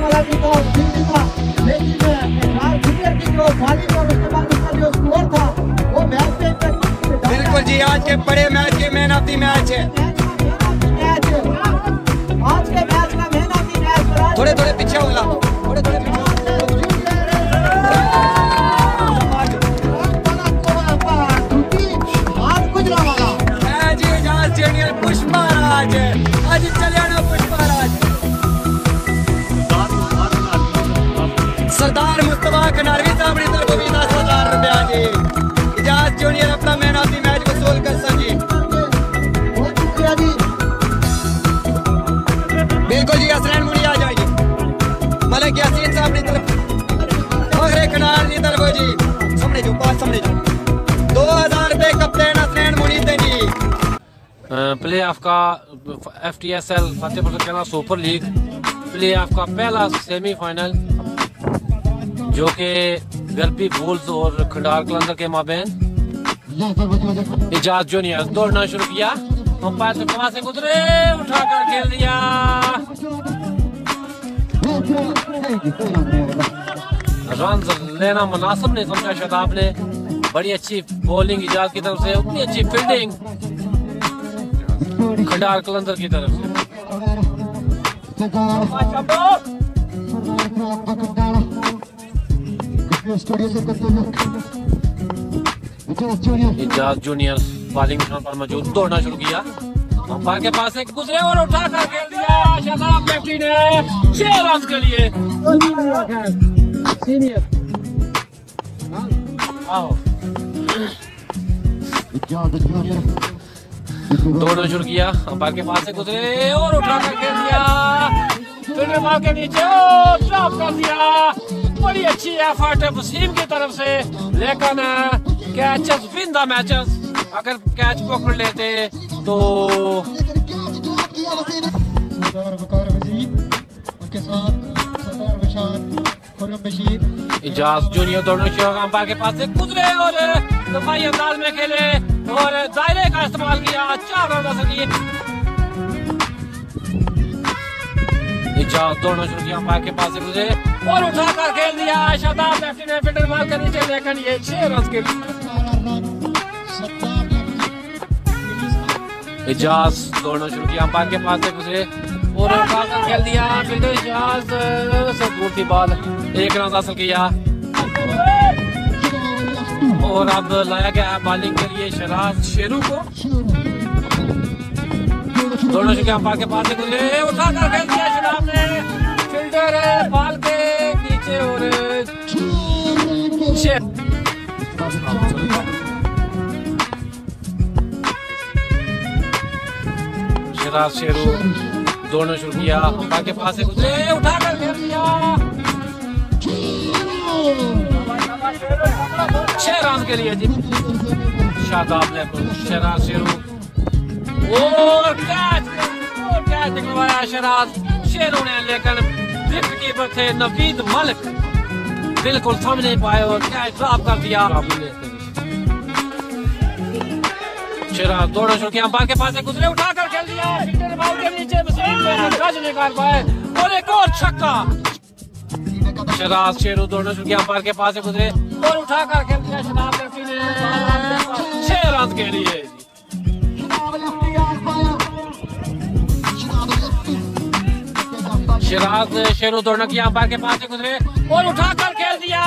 वाला भी था, लेकिन जूनियर की जो बॉलिंग और उसके बाद उसका जो स्कोर था वो मैच पे बिल्कुल जी, आज के बड़े मैच के मैन ऑफ द मैच है। आज के मैच का मैन ऑफ द मैच थोड़े थोड़े पीछे होला, थोड़े थोड़े पीछे जी। एजाज जूनियर पुष्पराज आज चलियाना पुष्पराज सरदार मुस्तफा कनारवी साहब ने तरफ भी 10,000 रुपया जी। एजाज जूनियर अपना मैन ऑफ द मैच वसूल कर जी। बिल्कुल जी, हसनैन मुनी आ जाइए। मलिक यासीन साहब की तरफ, फखरे कनाल की तरफ जी। सामने जो पास सामने जो 2,000 रुपए कप्तान हसनैन मुनी देनी। प्ले ऑफ का FTSL फतेहपुर कहना सुपर लीग प्ले ऑफ का पहला सेमीफाइनल जो कि गरबी बुल्स और खंडार कलंदर के माबेन एजाज जूनियर दौड़ना शुरू किया। अंपायर से पास से गुजरे, उठाकर खेल दिया। रन लेना मुनासिब नहीं समझा शताब ने। बड़ी अच्छी बॉलिंग एजाज की तरफ से, उतनी अच्छी फील्डिंग खंडार कलंदर की तरफ से। एजाज जूनियर बॉलिंग पर मौजूद, दौड़ना शुरू किया। अंपायर के पास एक गुजरे और उठाकर खेल दिया। शताब लेफ्टी ने 6 रन के लिए सीनियर दौड़ना शुरू किया। अंपायर के पास से गुजरे और उठाकर खेल दिया। फील्डर बॉल के नीचे ड्रॉप कर दिया। बड़ी अच्छी एफर्ट है वसीम की तरफ से, लेकिन कैचेस विन द मैचेस। अगर कैच पकड़ लेते तो एजाज जूनियर दौड़ना शुरू। अंपायर के पास से गुजरे और दफाई अंदाज में खेले और दायरे का इस्तेमाल किया। 4 रन हासिल किए। एजाज दौड़ना शुरू किया। अंपायर के पास से गुजरे और उठाकर खेल दिया। शताब लेफ्टी ने फील्डर बॉल के नीचे, लेकिन ये 6 रन के एजाज दौड़ना शुरू किया। अंपायर के पास से गुजरे और उठाकर खेल दिया। फील्डर एजाज से दूर थी बॉल, 1 रन हासिल किया। और अब लाया गया है बॉलिंग के लिए शराज शेरू को। दोनों शुरू किया। अंपायर के पास से गुजरे, उठाकर खेल दिया शराब ने। फील्डर बॉल के नीचे और शराज शेरू दौड़ना शुरू किया। अंपायर के पास से गुजरे, उठाकर खेल दिया। 6 रन के लिए जी। शादाब ने शराज शेरू और कैच निकलवाया शराज शेरू ने, लेकिन विकेट कीपर थे नवीद मलिक, बिल्कुल थम नहीं पाए और कैच ड्रॉप कर दिया। शराज दौड़ना शुरू किया। अंपायर के पास से गुजरे, उठाकर खेल दिया। फील्डर बॉल के नीचे गज नहीं कर पाए और एक और छक्का। शराज शेरू दौड़ना शुरू किया। अंपायर के पास से गुजरे और उठाकर खेल दिया। शराब लेफ्टी ने 6 रन के लिए। शराज शेरू दौड़ना किया। अंपायर के पास से गुजरे और उठाकर खेल दिया।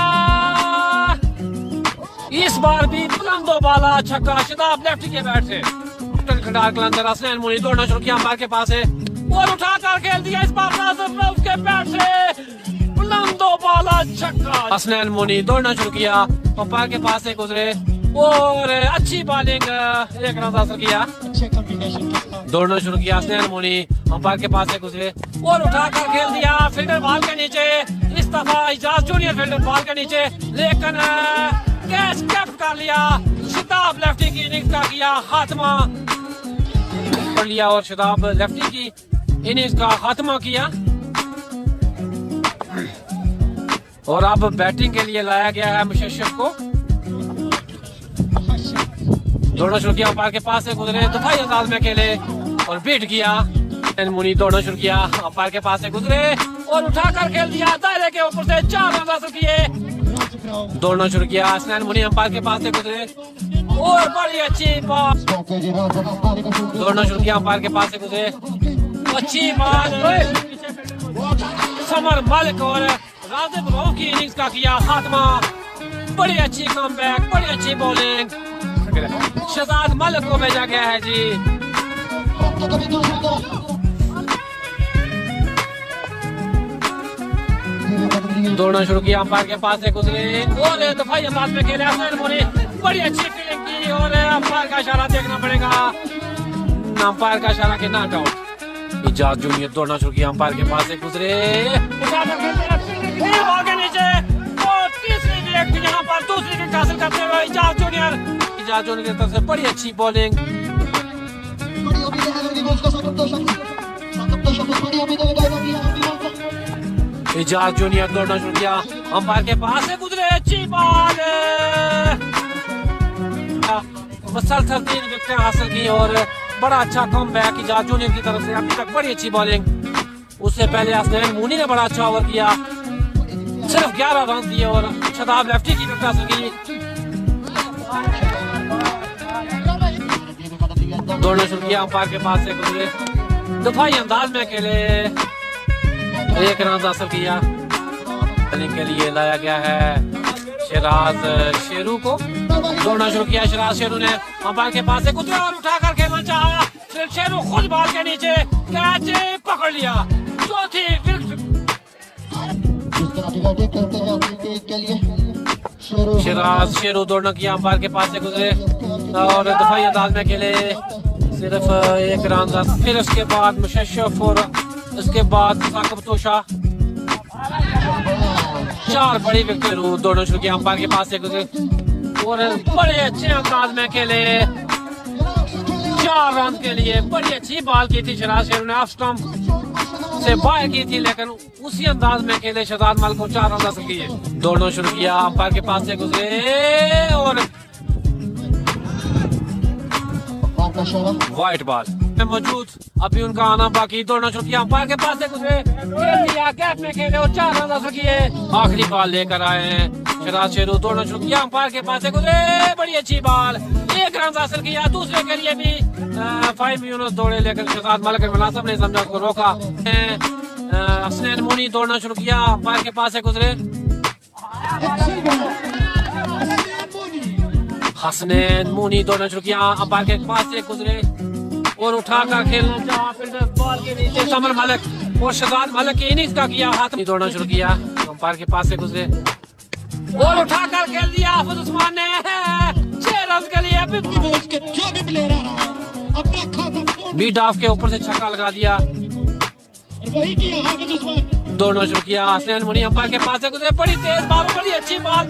इस बार भी बुलंदो बाला छक्का। शताब लेफ्टी के बैट से खंडार कलंदर हसनैन मुनी दौड़ना शुरू किया। अंपायर के पास से और उठाकर खेल दिया। इस बार उसके बैट से बुलंदो बाला छक्का। हसनैन मुनी दौड़ना शुरू किया। अंपायर के पास से गुजरे और अच्छी बॉलिंग, 1 रन हासिल किया। दौड़ना शुरू किया हसनैन मुनी। अंपायर के पास से गुजरे और उठाकर खेल दिया। फील्डर बॉल के नीचे, इस दफा एजाज जूनियर फील्डर बॉल के नीचे, लेकिन कैच कैप्ट कर लिया। शताब लेफ्टी की इनिंग्स का किया खात्मा कर लिया और शताब लेफ्टी की इनिंग्स का खात्मा किया। और अब बैटिंग के लिए लाया गया है मुशर्रफ को। दौड़ना शुरू किया। अंपायर के पास से गुजरे, दफाई अंदाज में खेले और बीट किया। मुनी दौड़ना शुरू किया, अंपायर के पास से गुजरे और उठाकर खेल दिया दायरे के ऊपर से 4 रन हासिल किए। दौड़ना शुरू किया हसनैन मुनी, अंपायर के पास से गुजरे और बड़ी अच्छी बॉल। दौड़ना शुरू किया, अंपायर के पास से गुजरे, अच्छी बॉल। समर मलिक और राजिब रऊफ की इनिंग्स का किया खात्मा। बड़ी अच्छी कमबैक, बड़ी अच्छी बॉलिंग। शहजाद मलिक को भेजा गया है जी। दौड़ना शुरू किया, अंपायर के पास से गुजरे और दफाई अंदाज में खेले हसनैन मुनी। बड़ी अच्छी फील्डिंग की और अंपायर का इशारा देखना पड़ेगा, अंपायर का इशारा के नॉट आउट। इजाज जूनियर दौड़ना शुरू किया, अंपायर के पास से गुजरे के नीचे और तीसरी विकेट यहाँ पर दूसरी विकेट हासिल करते हुए इजाज जूनियर की तरफ से बड़ी अच्छी बॉलिंग। इजाज जूनियर दौड़ना शुरू किया, अंपायर के पास से गुजरे, अच्छी बॉल। मुसलसल 3 विकेटें हासिल की और बड़ा अच्छा कमबैक इजाज जूनियर की तरफ से। अभी तक बड़ी अच्छी बॉलिंग। उससे पहले हसनैन मुनी ने बड़ा अच्छा ओवर किया, सिर्फ 11 रन दिए और शदाब लेफ्टी की विकेट हासिल की। दौड़ना शुरू किया, अंपायर के पास से गुजरे, दफाई अंदाज में खेले, 1 रन हासिल किया। के लिए लाया गया है शराज शेरू को। दौड़ना शुरू किया शराज शेरू ने, अंपायर के पास से गुजरा और उठाकर खेलना चाहा, फिर शेरू खुद बॉल के नीचे कैच पकड़ लिया। चौथी विकेट शराज शेरू दौड़ना किया, अंपायर के पास से गुजरे और दफाई अंदाज में खेले, सिर्फ 1 रन। फिर उसके बाद मुशर्रफ और उसके बाद साकिब तोशा, 4 बड़ी विकेट। दौड़ना शुरू किया, अंपायर के पास से गुजरे और बड़े अच्छे अंदाज में खेले, 4 रन के लिए। बड़ी अच्छी बॉल की थी, शराज शेरू ने ऑफ स्टंप से बाहर की थी, लेकिन उसी अंदाज में खेले शहजाद मलिक को 4 रन हासिल किए। दौड़ना शुरू किया, अंपायर के पास से गुजरे और व्हाइट बॉल मौजूद, अभी उनका आना बाकी। दौड़ना शुरू किया, अंपायर के पास से गुजरे, गैप में खेले और 4 रन हासिल किए। आखिरी बॉल लेकर आए हैं शहजाद शेरू। दौड़ना शुरू किया, अंपायर के पास से गुजरे, बड़ी अच्छी बॉल, 1 रन हासिल किया। दूसरे के लिए भी 5 यूनिट दौड़े, लेकिन शहजाद मलिक मुनासिब ने समझा, उसको रोका। हसनैन मुनी दौड़ना शुरू किया, अंपायर के पास से गुजरे, हसनैन मुनी दौड़ना शुरू किया, अंपायर के पास से गुजरे और उठाकर खेलना चाहा, फिर बॉल के नीचे समर मलिक और शहजाद मलिक की इनिंग्स का किया हाथ। दौड़ना शुरू किया, अंपायर के पास से गुजरे और उठाकर खेल दिया हाफिज उस्मान ने 6 रन के लिए। बीट ऑफ के ऊपर से छक्का लगा दिया। दौड़ना शुरू किया, हसनैन मुनी अंपायर के पास से गुजरे, बड़ी तेज बॉल, बड़ी अच्छी बॉल।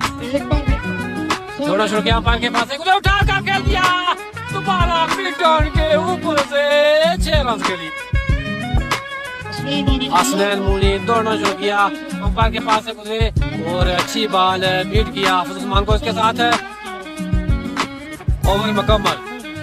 दौड़ना शुरू किया, अंपायर के पास से गुजरे, उठाकर खेल दिया दोबारा पिटन के ऊपर से 6 रन के लिए। हसनैन मुनी दौड़ना शुरू किया, अंपायर के पास से गुजरे और अच्छी बॉल बीट किया हाफिज उस्मान को। इसके साथ ओवर मुकम्मल।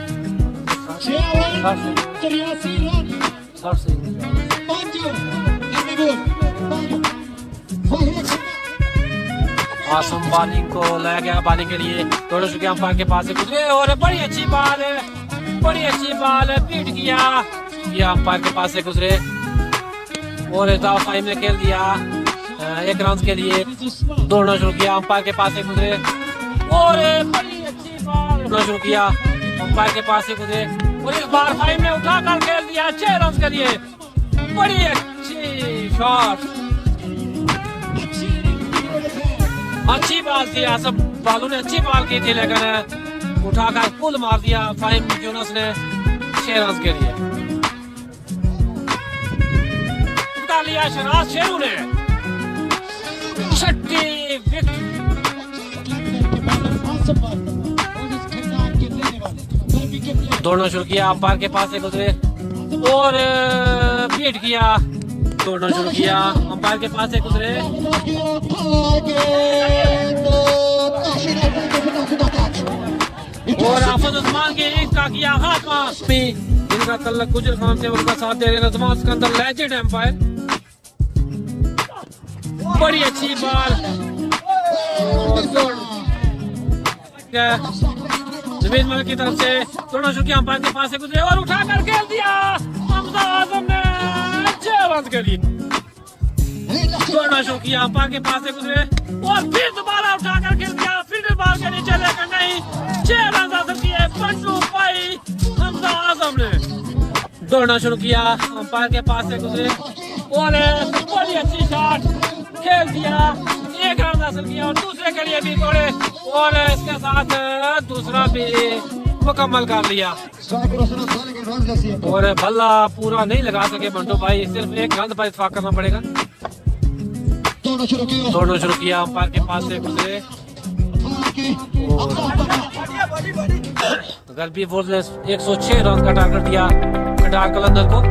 आसम बॉलिंग को लाया गया बॉलिंग के लिए। दौड़ना शुरू किया, अंपायर के पास से गुजरे और बड़ी अच्छी बॉल बीट किया, अंपायर के पास से गुजरे और टाइम में खेल दिया 1 रन के लिए। दौड़ना शुरू किया, अंपायर के पास से गुजरे और बड़ी अच्छी बॉल दौड़ना शुरू किया, अंपायर के पास से गुजरे और इस बार 5 में उठाकर खेल दिया 6 रन के लिए। बड़ी अच्छी शॉट, अच्छी बॉल थी, सब बालों ने अच्छी बॉल की थी, लेकिन उठाकर पुल मार दिया 5 यूनुस ने 6 रन के लिए। उठा लिया शहजाद शेरू ने 6ठी विकेट। दौड़ना शुरू किया, अंपायर के पास से गुजरे और बीट किया। दौड़ना शुरू किया, अंपायर के पास से गुजरे और हाफिज उस्मान की इनिंग्स का किया खात्मा। जाएगा तल्लक गुजर खान से उनका साथ दे रहे नजमान सिकंदर लेजेंड एम्पायर। बड़ी अच्छी बाल जमीन मलिक की तरफ से दोनों शुक्रिया अंपायर के पास से गुजरे और उठा कर खेल दिया हमजा आजम ने 6 रन के लिए। दोनों शुक्रिया अंपायर के पास से गुजरे और फिर दोबारा उठा कर खेल दिया, फिर बाल के नीचे लेकर नहीं 6 रन हासिल किए पंटू भाई हमजा आजम ने। दौड़ना शुरू किया अंपायर के पास से गुजरे और बड़ी अच्छी शॉट खेल दिया, 1 रन हासिल किया और दूसरे के लिए भी दौड़े और इसके साथ दूसरा भी मुकम्मल कर लिया और बल्ला पूरा नहीं लगा सके मंटो भाई, सिर्फ 1 रन पर इत्फाक करना पड़ेगा। दौड़ना शुरू किया अंपायर के पास से गुजरे गलबी फोर्स ने 106 रन का टारगेट दिया कटार कलंदर को।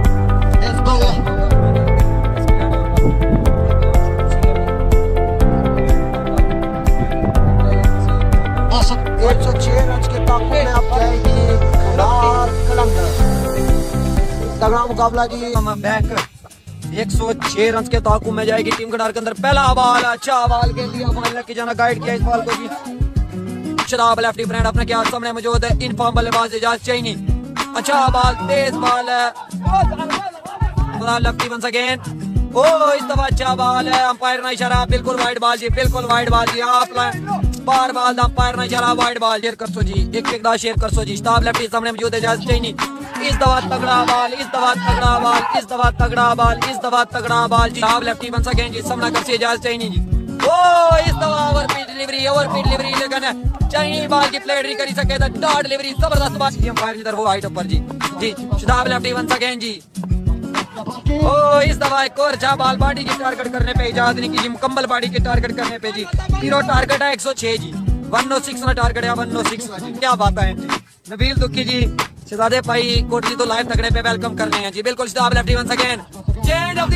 106 रन के ताक़ू में अब जाएगी कलंदर। तगड़ा मुकाबला जी। बैक 106 रन के ताक़ू में जाएगी टीम कटार के अंदर। पहला बॉल अच्छा बॉल के लिए फाइनल की जाना गाइड किया इस बॉल को जी। शराब लेफ्टी फ्रेंड अपने क्या सामने मौजूद है इनफॉर्म बल्लेबाज इजाज चाहिए। अच्छा बॉल तेज बॉल है लेफ्टी वंस अगेन। ओ इस दफा अच्छा बॉल है अंपायर ने इशारा बिल्कुल वाइड बॉल जी, बिल्कुल वाइड बॉल जी। आप बार बार अंपायर ने इशारा वाइड बॉल शेयर कर सो जी, एक दा शेयर कर सो जी। शराब लेफ्टी सामने मौजूद है इजाज चाहिए। इस दफा तगड़ा बॉल, इस दफा तगड़ा बॉल, इस दफा तगड़ा बॉल, इस दफा तगड़ा बॉल जी। शराब लेफ्टी वंस अगेन जी सामना कर सी इजाज चाहिए जी। ओ इस दफा ओवरपीट डिलीवरी लेकिन चाहिए बॉल की प्लेट नहीं कर सके डॉट डिलीवरी जबरदस्त बात की अंपायर की तरफ हाइट ऊपर जी जी। शराब लेफ्टी वंस अगेन जी। ओ इस दफा एक और अच्छा बॉल बॉडी की टारगेट करने पे इजाजत नहीं की जी, मुकम्मल बॉडी की टारगेट करने पे जी। हीरो टारगेट है 106 जी, 106 ना टारगेट है 106 जी। क्या बात है नबील दुखी जी शहजादे भाई कोटली तो लाइव तगड़े पे वेलकम कर रहे हैं जी। बिल्कुल Shadab lefty once again change of the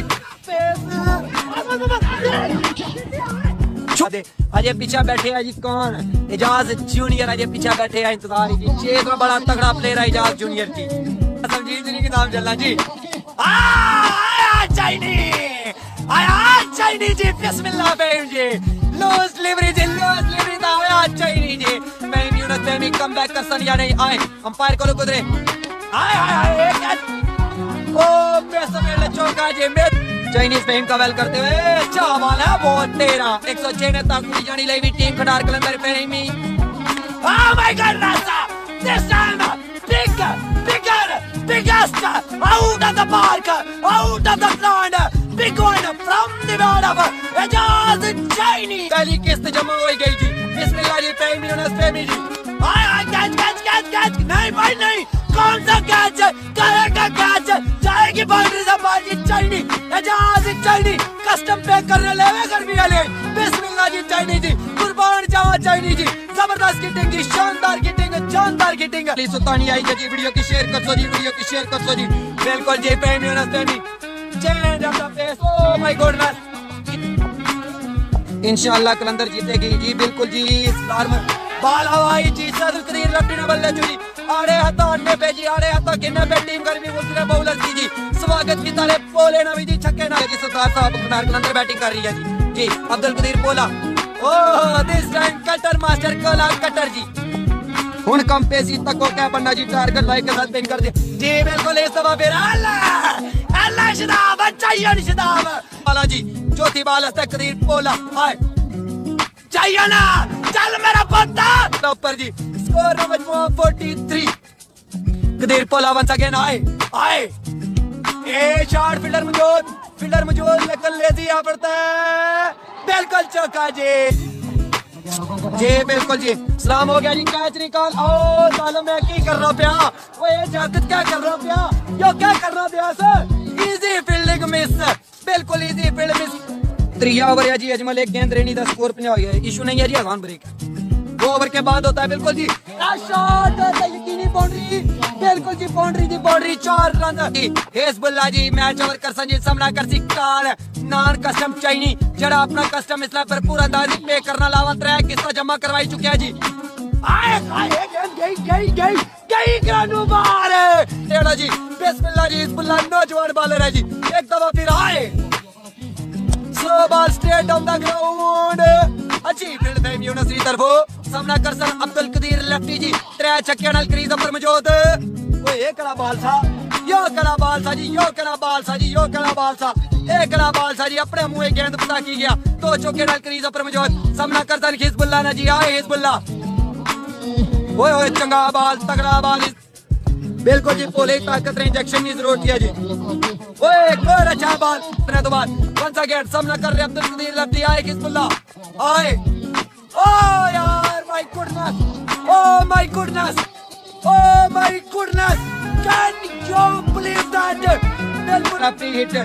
अजय पीछे बैठे हैं जी कौन इजाज जूनियर अजय पीछे बैठे हैं इंतजार जी। 6 में बड़ा तगड़ा प्लेयर है इजाज जूनियर जी। संजीव जी के नाम चलना जी। चाइनी जी बिस्मिल्लाह बेम जी लूज डिलीवरी जी दा आया चाइनी जी। मैं यूनिट में कम बैक कर सन या नहीं आए अंपायर को गुजरे आए ओ बेसमेल चौका जी में चाइनीज फेम का वेल करते हुए अच्छा बॉल है बहुत तेरा 106 ने ताकू जानी लेवी टीम कटार कलंदर फेमी। Oh my God Rasa this time biggest out of the park out of the ground big one from the world of Ejaz Chinese। पहली किस्त जमा हो गई जी बिस्मिल्लाह जी फेमी जी। कैच नहीं भाई नहीं कौन सा कैच है करेगा कैच जाएगी बाउंड्री से बाहर जी। चाइनी एजाज चाइनी कस्टम पे करने लेवे गर्मी वाले बिस्मिल्लाह जी चाइनी जी कुर्बान जावा चाइनी जी। जबरदस्त किटिंग जी शानदार किटिंग सुल्तानी आई जी। वीडियो की शेयर कर सो जी बिल्कुल जी फेमी change of the face. Oh my goodness इंशाल्लाह कलंदर जीतेगी जी बिल्कुल जी। बाल हवाई जी सदर करीर लपटी न बल्ले जी आड़े हथा अन्ने पे जी आड़े हथा किन्ने पे टीम गर्मी गुजरे बॉलर की जी स्वागत की तारे पोले ना भी जी छक्के ना जी। सरदार साहब कनार कलंदर बैटिंग कर रही है जी अब्दुल कदीर पोला। Oh this time cutter master कोला कटर जी हुन कम पेसी तक को क्या बनना जी टारगेट लाइक के साथ पिन कर दिया जी बिल्कुल इस दफा फिर अल्लाह शदाब चाहिए शदाब वाला जी। चौथी बाल है कदीर पोला हाय चाहिए ना चल मेरा पत्ता ऊपर जी। स्कोर मजमूआ 43 कदीर पोला वंस अगेन आए ए शॉट फील्डर मौजूद लेकिन लेजी आ पड़ता है बिल्कुल चौका जी बिल्कुल जी। सलाम हो गया जी कैच निकाल ओ सालम मैं की कर रहा पिया वो ये जागत क्या कर रहा पिया यो क्या कर रहा पिया सर इजी फील्डिंग मिस बिल्कुल इजी फील्ड मिस। 3 ओवर है जी अजमल एक गेंद रेनी का स्कोर 50 हो गया इशू नहीं है जी आसान ब्रेक 2 ओवर के बाद होता है बिल्कुल जी शॉट यकीनी बाउंड्री बिल्कुल जी बाउंड्री 4 रन हिजबुल्लाह जी मैच ओवर कर संजीत सामना कर सी कार नान कस्टम चाइनी जड़ा अपना कस्टम इसला पर पूरा अंदाजी पे करना लावा 3 किस्ता जमा करवाई चुके हैं जी। गई ग्रानू बाहर है जी। बिस्मिल्लाह जी, हिजबुल्लाह नौजवान बॉलर है जी। एक दफा फिर आए, slow ball straight on the ground. अच्छी फील्ड है यूनुस दी तरफों। सामना कर सन अब्दुल कदीर लेफ्टी जी। 3 छक्के नाल क्रीज अपर मौजूद। ओए ये कड़ा बॉल सा, यो कड़ा बॉल सा जी, यो कड़ा बॉल सा जी, यो कड़ा बॉल सा, एक कड़ा बॉल सा जी। अपने मुंह गेंद पता की गया। 2 चौके नाल क्रीज अपर मौजूद। सामना कर सन हिजबुल्लाह ना जी। आए हिजबुल्लाह। ओए ओए चंगा बॉल, तगड़ा बॉल। बिल्कुल जी, पोले ताकत रे इंजेक्शन की जरूरत है जी। ओए एक और अच्छा बॉल। इतने तो बाद वंस अगेन सामना कर रहे अब्दुल कदीर लेफ्टी। आए हिजबुल्लाह। आए ओ यार, my goodness, oh my goodness, oh my goodness, can you believe that? बिल्कुल अपनी हिट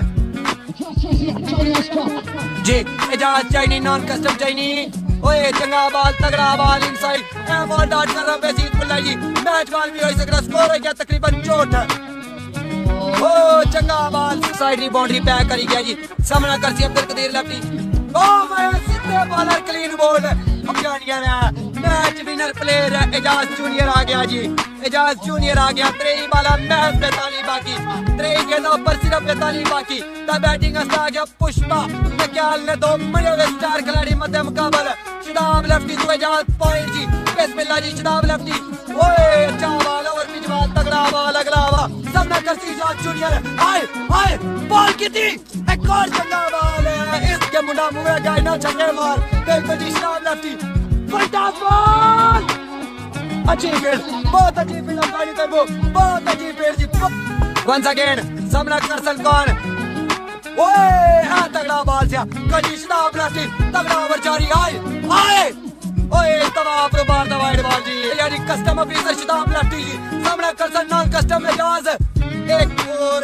जी। एजाज चाइनी, नॉन कस्टम चाइनी। ओए चंगा बॉल, तगड़ा बॉल इनसाइड। ए बॉल डॉट कर रहा है हिजबुल्लाह जी। मैच बॉल भी हो सकता, स्कोर हो गया तकरीबन 64। ओ चंगा बॉल साइड री बाउंड्री पैक करी गया जी। सामना कर सी अब्दुल कदीर लेफ्टी। ओ मैं सीधे बॉलर क्लीन बोल्ड। अब जानिए ना match winner player Ejaz junior आ गया जी। एजाज जूनियर आ गया। 3 बाला मैच 45 बाकी। 3 गेंदों पर सिर्फ 45 बाकी। तब बैटिंग आ गया पुष्पा मक्याल ने 2 मिले स्टार खिलाड़ी मध्य मुकाबला। शदाब लेफ्टी तो एजाज पॉइंट जी। बिस्मिल्लाह जी, शदाब लेफ्टी। ओए अच्छा बॉल, ओवर पिच बॉल, तगड़ा बॉल, अगला बॉल। सामना कर सी एजाज जूनियर। आए आए बॉल की थी, एक और चंगा बॉल है। इसके मुंडा मुंह में गाय ना छक्के मार। बिल्कुल जी, शदाब लेफ्टी। फटाफट बॉल। अच्छी फील्ड, बहुत अच्छी फील्ड अंबानी तरफो, बहुत अच्छी फील्ड जी। वंस अगेन सामना कर सन कौन? ओए हाँ तगड़ा बॉल से कजी शदाब लेफ्टी। तगड़ा ओवर जारी। आए आए ओए तबाह बार द वाइड बॉल जी। यानी कस्टम ऑफिसर शदाब लेफ्टी जी। सामना कर सन नॉन कस्टम एजाज। एक और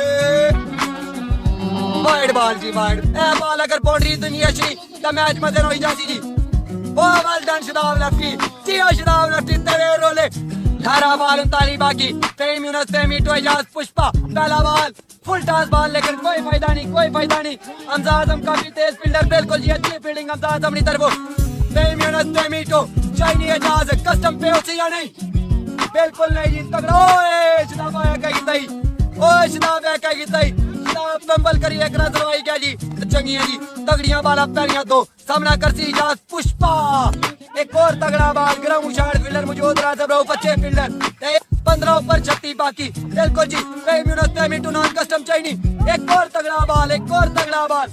वाइड बॉल जी, वाइड। ए बॉल अगर बाउंड्री दुनिया श्री तो मैच मजे हो जाती जी। Oh well done Shadab lefty जी। शदाब लेफ्टी तेरे रोले। 18 बॉल 39 बाकी। फेम यूनुस, फेमी टू एजाज, पुष्पा। पहला बॉल फुल टॉस बॉल, लेकिन कोई फायदा नहीं, कोई फायदा नहीं। हमजा आजम काफी तेज फील्डर। बिल्कुल जी, अच्छी फील्डिंग हमजा आजम की तरफ। फेम यूनुस, फेमी टू चाइनी एजाज। कस्टम पे होती या नहीं? बिल्कुल नहीं जी, तगड़ा। ओए शदाब आया क्या कीता ही? ओए शदाब आया क्या कीता ही? शदाब कंबल करी एक रन दलवाई गया जी। चंगी है जी, तगड़ियां बाला पैरियां 2। सामना कर सी एजाज, पुष्पा। एक और तगड़ा बॉल, ग्राउंड शार्ट फील्डर मौजूद। राजा ब्रो 25 फील्डर। 15 ऊपर 36 बाकी। बिल्कुल जी, फेम यूनुस, फेमी टू नॉन कस्टम चाइनी। एक और तगड़ा बॉल, एक और तगड़ा बॉल।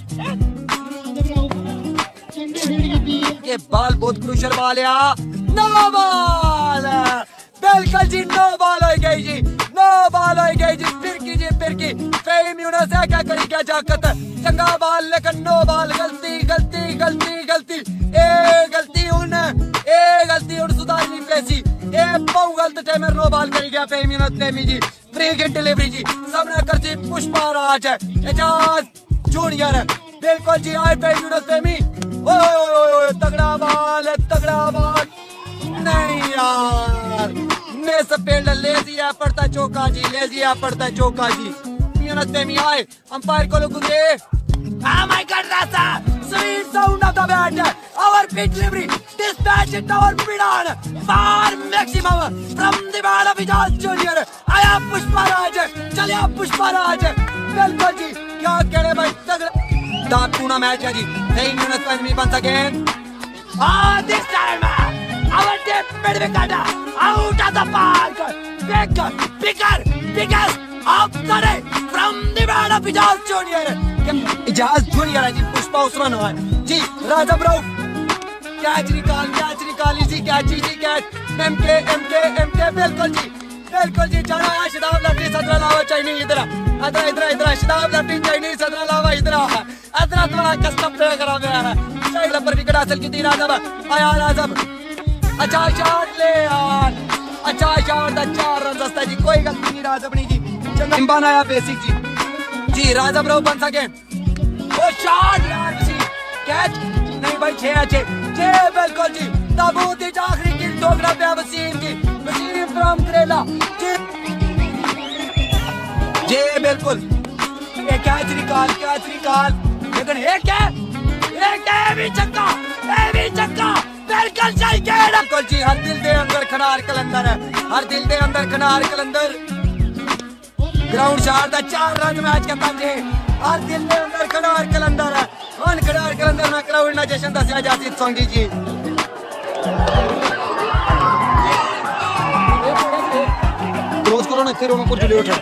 ये बॉल बहुत क्रूशल बॉल है। नो बॉल, बिल्कुल जी, नो बॉल हो गई जी, नो बॉल हो गई जी। फिरकी जी, फिरकी। फेम यूनुस है क्या करी क्या जाकत। चंगा बॉल लेकिन नो बॉल। गलती गलती गलती गलती। ए गलती उन सुधारनी पैसी। ए बहु गलत टाइमर नो बॉल करी गया फेम यूनुस, फेमी जी। फ्री हिट डिलीवरी जी। सामना करती पुष्पा राज है एजाज जूनियर। बिल्कुल जी, आए फेम यूनुस, फेमी। ओए तगड़ा बॉल, तगड़ा बॉल। नहीं यार, मिस फील्ड। लेजी है पड़ता चौका जी, लेजी है पड़ता चौका जी। यूनुस, फेमी आए अंपायर को गुजरे। Oh my God, Rasa! Sweet sound of the bat. Our pitch delivery. Dispatch it our mid on. Far maximum from the ball of Ejaz Junior. आया पुष्पराज, चलिए पुष्पराज। बिल्कुल जी, क्या कहने भाई, तगड़ा डाक टूना मैच है जी। फेम यूनुस, फेमी once again. This time our deep mid wicket out of the park. Bigger up the day from the ball of Ejaz Junior. Ejaz junior है जी। पुष्पा उस्मान है जी। राजा ब्रो कैच निकाल इसी कैच, इसी कैच। MK MK MK. बिल्कुल जी, बिल्कुल जी। जाना है शदाब लेफ्टी, सदरा लावा चाइनी। इधर इधर इधर इधर शदाब लेफ्टी चाइनी, सदरा लावा इधर इधर। तुम्हारा कस्टम प्ले करा गया है। साइड पर विकेट हासिल की थी राजब। आया राजब, अच्छा शॉट ले यार, अच्छा शॉट। 4 रन दस्ता जी, कोई गलती नहीं राजब नहीं जी। चंगा इम्बान आया बेसिक जी। जी राजा ब्रो बन सके। ओ शॉट यार, कैच नहीं भाई। 6 बिल्कुल जी। ताबूत आखिरी की ठोकरा पे वसीम की। वसीम फ्रॉम करेला जी। बिल्कुल ये कैच निकाल। लेकिन एक है भी चक्का, बिल्कुल सही कह रहा बिल्कुल जी हर दिल दे अंदर खनार कलंदर है हर दिल दे अंदर खनार कलंदर ग्राउंड चार दा 4 रन मैच का तंजे हर दिल दे अंदर खनार कलंदर है अन खनार कलंदर ना क्राउड ना जशन दसया जासिद सोंगी जी क्लोज करो ना फिर उनको जुड़े उठो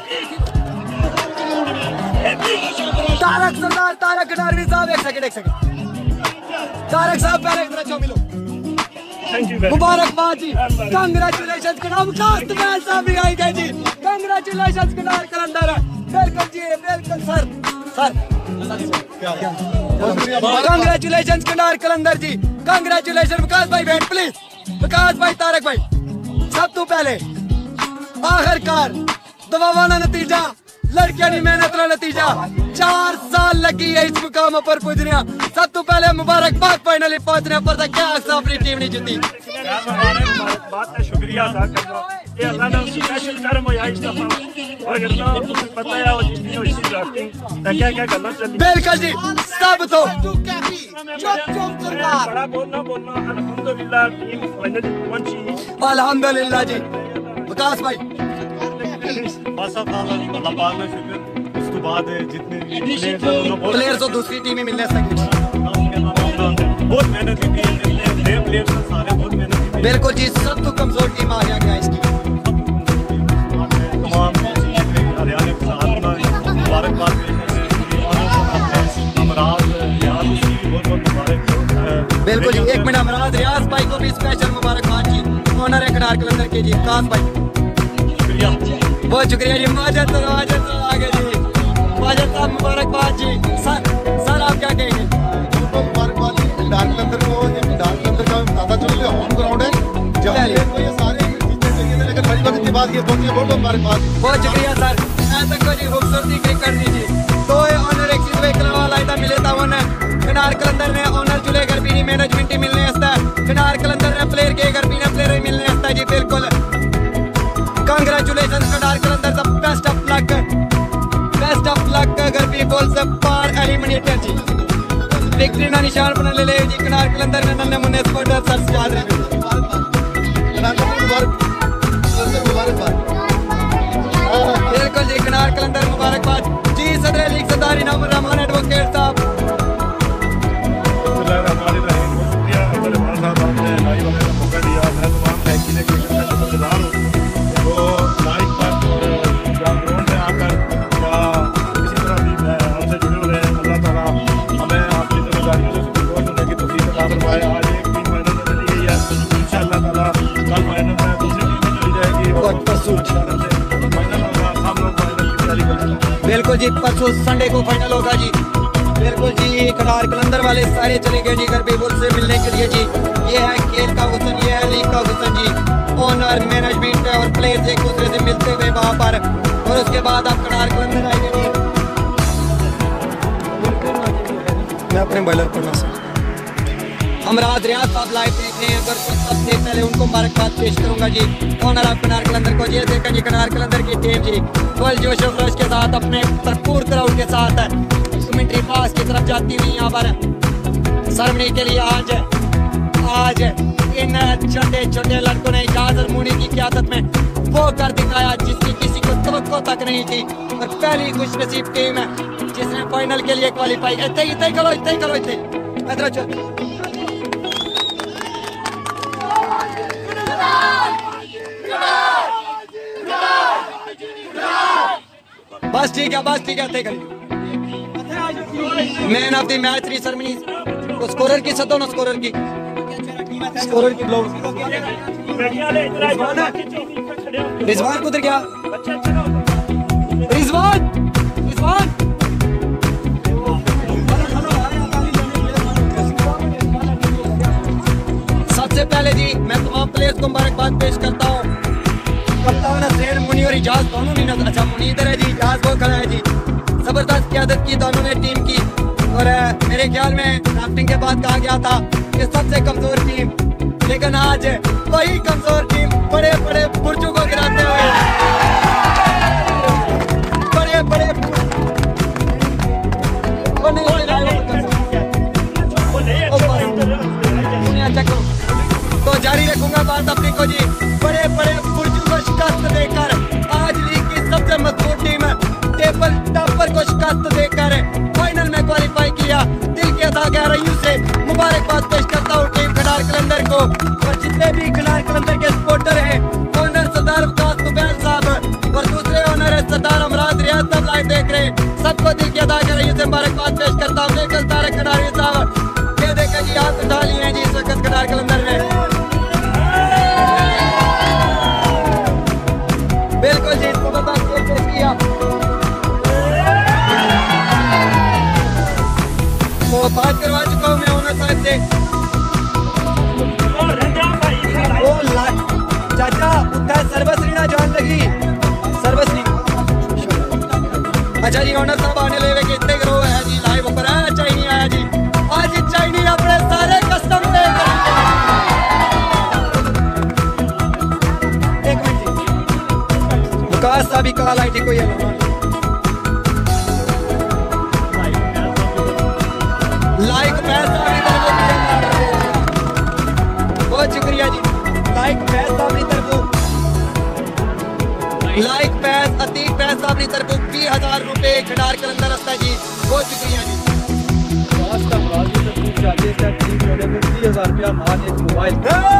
तारक सरदार तारक खडारवी साहब एक सेकंड तारक साहब पहले इधर चो मिलो मुबारकबाद जी कांग्रेचुलेशन कनाम खास मैच साहब भी आई गए जी कांग्रेचुलेशन कनार कलंदर बिल्कुल जी बिल्कुल सर कांग्रेचुलेशन कनार कलंदर जी कांग्रेचुलेशन विकास भाई वेट प्लीज विकास भाई तारक भाई सब तो पहले आखिरकार दवावा ना नतीजा लड़कियां की मेहनत का नतीजा 4 साल लगी है इस मुकाम पर पुजने सब तो पहले मुबारकबाद फाइनली पहुंचने पर क्या अपनी टीम नहीं जीती बात का शुक्रिया अदा करना ये अल्लाह ने स्पेशल कर्म होया इस दफा और करना पता है वो जितनी अच्छी ड्राफ्टिंग क्या क्या करना चाहिए बिल्कुल जी सब तो बड़ा बोलना अल्हम्दुलिल्लाह टीम फाइनल पहुंची अल्हम्दुलिल्लाह जी विकास भाई बस अल्लाह पाक का शुक्र उसके बाद जितने प्लेयर तो दूसरी टीम ही मिलने सके बहुत मेहनत की प्लेयर सारे बहुत मेहनत की बिल्कुल जी सब तो कमजोर टीम आ गया इसकी तमाम हरियाणा के साथ मुबारकबाद बिल्कुल जी एक मिनट अमराज रियाज भाई को भी स्पेशल मुबारकबाद जी ऑनर है खडार कलंदर के जी खास भाई बहुत शुक्रिया जी माजद आगे जी माजद साहब मुबारकबाद जी सर आप क्या कहेंगे मुबारकबाद खडार कलंदर को खडार कलंदर का दादा जो होम ग्राउंड है जहाँ ये सारे जीतने चाहिए लेकिन बड़ी वक्त के बाद ये पहुंचे बहुत मुबारकबाद बहुत शुक्रिया सर ऐसा को जी खूबसूरती क्रिकेट दी जी तो ऑनर एक चीज वेखने वाला इधर मिले था उन्हें खडार कलंदर ने ऑनर जुले घर भी मैनेजमेंट ही मिलने हस्ता खडार कलंदर ने प्लेयर के घर भी प्लेयर ही मिलने हस्ता जी बिल्कुल कांग्रेचुलेशन खडार Qalandar the best of luck अगर भी बोल सब पार एलिमिनेटर जी विक्ट्री ना निशान बना ले जी खडार कलंदर ने नन्हे मुन्ने स्पोर्टर सर याद रहे बिल्कुल जी खडार कलंदर मुबारकबाद जी सदर लीग सदार इनाम रहमान एडवोकेट साहब बिल्कुल जी परसों संडे को फाइनल होगा जी बिल्कुल जी खडार कलंदर वाले सारे चले गए जी घर बेबुल से मिलने के लिए जी ये है खेल का हुसन ये है लीग का हुसन जी ओनर मैनेजमेंट और प्लेयर्स एक दूसरे से मिलते हुए वहां पर और उसके बाद आप खडार कलंदर आएंगे मैं अपने बॉलर पढ़ना सर अमराज रियाज साहब लाइव देख रहे हैं अगर सबसे पहले उनको मुबारकबाद पेश करूंगा जी ऑनर ऑफ खडार कलंदर को ये देखा जी खडार कलंदर की टीम जी फुल जोश और खरोश के साथ अपने भरपूर क्राउड के साथ कमेंट्री पास की तरफ जाती हुई यहाँ पर सरमनी के लिए आज इन छोटे छोटे लड़कों ने इजाजत मुनी की क़यादत में वो कर दिखाया जिसकी किसी को तवक्को तक नहीं थी और पहली खुशनसीब टीम है जिसने फाइनल के लिए क्वालिफाई इतने करो बस ठीक है तय करिए मैन ऑफ द मैच री सरमनी स्कोरर की सदो ना स्कोरर की ब्लो रिजवान कुदर क्या रिजवान सबसे पहले जी मैं तमाम प्लेयर्स को मुबारकबाद पेश करता हूँ कप्तान हसनैन मुनी और इजाज दोनों ने अच्छा मुनी इधर है जी इजाज वो खड़ा है जी जबरदस्त क़यादत की दोनों ने टीम की और मेरे ख्याल में ड्राफ्टिंग के बाद कहा गया था कि सबसे कमजोर टीम लेकिन आज वही कमजोर टीम बड़े बड़े बुर्जों को गिराते हुए अच्छा करो तह गहराइयों से मुबारकबाद पेश करता हूँ टीम खंडार कलंदर को और जितने भी खंडार कलंदर के सपोर्टर हैं, ओनर सरदार वकास तुबैल साहब और दूसरे ओनर है सरदार अमराद रियाज साहब लाइव देख रहे हैं, सबको दिल की अदा गहराइयों से मुबारकबाद पेश करता हूँ। देखकर तारक खंडारी साहब ये देखा जी हाथ उठा लिए हैं जी इस वक्त खंडार कलंदर में। बिल्कुल जी, इसको पेश किया वो बात करवा चुका हूँ मैं ओनर साहब से। वो चाचा उत्तर सर्विस नहीं ना जान लगी सर्विस नहीं। अच्छा जी ओनर साहब आने लगे कि इतने करो है जी लाइव ऊपर है चाइनी आया जी आज चाइनी अपने सारे कस्टम पे एक मिनट विकास साहब ही कॉल आई थी कोई लाइक पैसा बहुत शुक्रिया जी लाइक पैसा अपनी तरफ लाइक पैस अतीक पैसा अपनी तरफ 20,000 रुपए खंडार कलंदर रस्ता जी बहुत शुक्रिया जी। 30,000 रुपया मान एक मोबाइल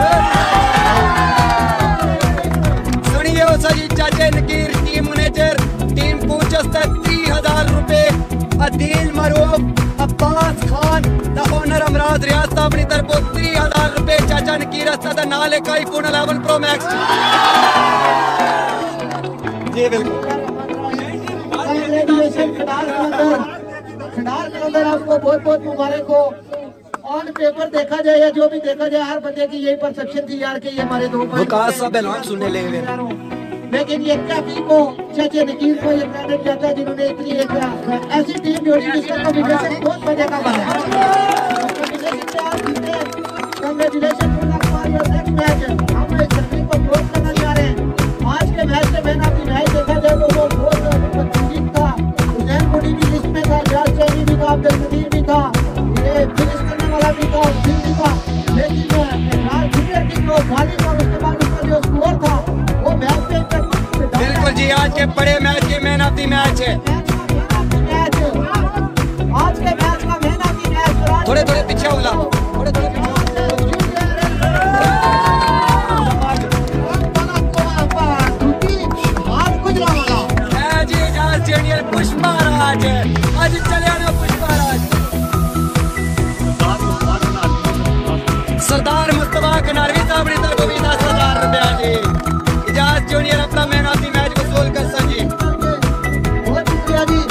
सुनिए उसा जी चाचे नकीर टीम मैनेजर टीम पूछस 30,000 रुपए अदील मरूफ अब्बास खान द ओनर अमराज रियाज साहब अपनी तरफ 30,000 रुपए चाचा नकीर रस्ता दा नाल एक आईफोन 11 प्रो मैक्स जी बिल्कुल। खंडार कलंदर आपको बहुत बहुत मुबारक हो। ऑन पेपर देखा जाए या जो भी देखा जाए हर बंदे की यही परसेप्शन थी यार कि ये हमारे दो विकास साहब ऐलान सुनने लगे लेकिन ये काफी को चाचा नकीर को ये क्रेडिट जाता है जिन्होंने इतनी एक ऐसी टीम जोड़ी जिसका कॉम्बिनेशन बहुत मजे का बना। कांग्रेचुलेशन नेक्स्ट मैच हम इस तकनीक को क्लोज करना चाह रहे हैं। आज के मैच से मैंने अपनी मैच देखा जाए तो वो बहुत ठीक था। हुसैन मुनी भी लिस्ट में था, जाज चैनी भी था, अब्दुल कदीर भी था, ये फिनिश करने वाला भी था, भी था। लेकिन लाल जूनियर की जो बॉलिंग और उसके बाद उसका जो स्कोर था वो मैच पे बिल्कुल जी आज के बड़े मैच के मैन ऑफ द मैच है। आज के मैच का मैन ऑफ द मैच थोड़े थोड़े पीछे होला थोड़े थोड़े जूनियर पुष्पाराज आज चले आना पुष्पाराज सरदार मुस्तफा कनारवी साहब ने तरफ भी 10,000 रुपया जी इजाज जूनियर अपना मैन ऑफ द मैच वसूल कर सकी बहुत शुक्रिया जी।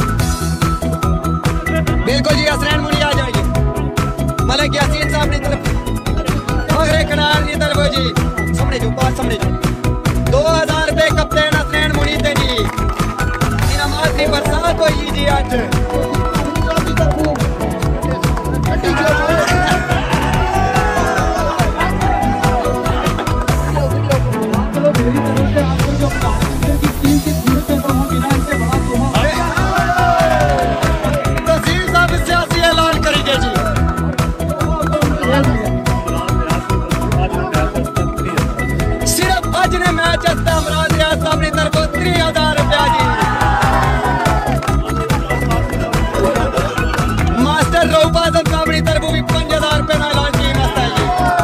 बिल्कुल जी हसनैन मुनी आ जाएगी मलिक यासीन साहब ने तरफ मगरे कनार की तरफ जी सामने जो पास सामने जो 2,000 रुपए कप्तान हसनैन मुनी दे जी इनामात की बरसात हुई जी आज तहसील साहब सियासी ऐलान करेंगे जी सिर्फ आज ने मैच अमराज रियाज साहब ने तरफ 30,000 रुपया जी मास्टर रऊफ आजम साहब ने तरफ भी 5,000 रुपये का ऐलान किया मस्त है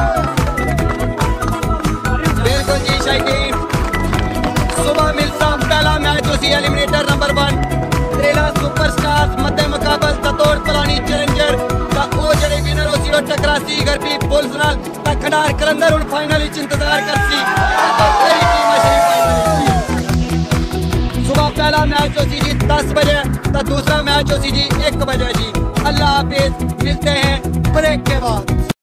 जी बिल्कुल जी शायकीन सुबह मिलता पहला मैच उसी एलिमिनेटर नंबर 1 त्रेला सुपरस्टार्स मध्य मुकाबल ततोड़ पलानी चैलेंजर का ओ जड़े विनर उसी और टकरासी घर भी पुलिस नाल खंडार कलंदर उन फाइनल इंतजार करसी सुबह पहला मैच होसी जी 10 बजे तो दूसरा मैच होसी जी 1 बजे जी। अल्लाह हाफिज मिलते हैं ब्रेक के बाद।